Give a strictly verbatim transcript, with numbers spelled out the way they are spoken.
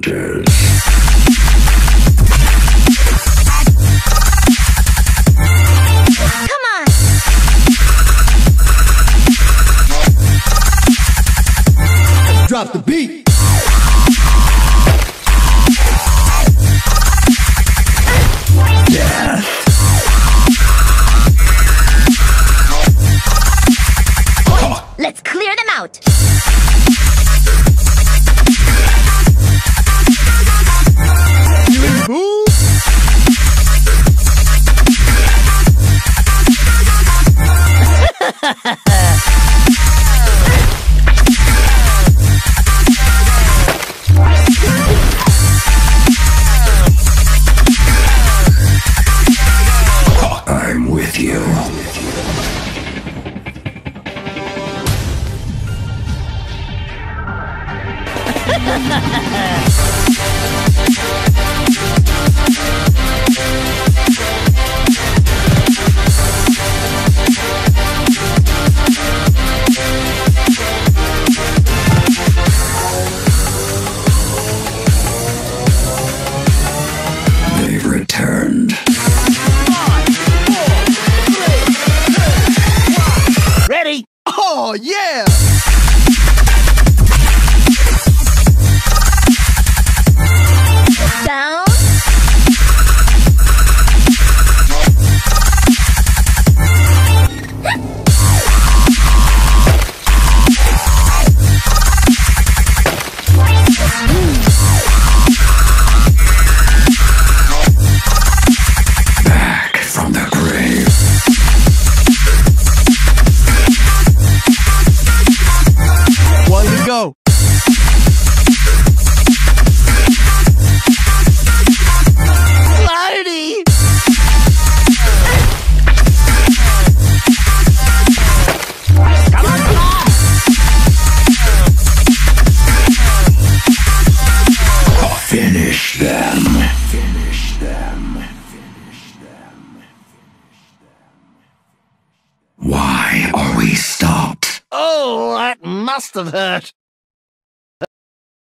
hunters. Come on! Drop the beat! Death. Let's clear them out! You move! I'm with you. They've returned. Ready? Oh, yeah! Down! Back from the grave. One to go. Lordy! Come on, come on! Finish them. Finish them. Finish them. Why are we stopped? Oh, that must have hurt.